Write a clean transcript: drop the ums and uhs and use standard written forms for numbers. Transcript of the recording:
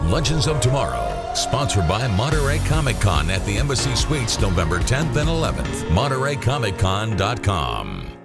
Legends of Tomorrow, sponsored by Monterey Comic Con at the Embassy Suites November 10th and 11th. MontereyComicCon.com.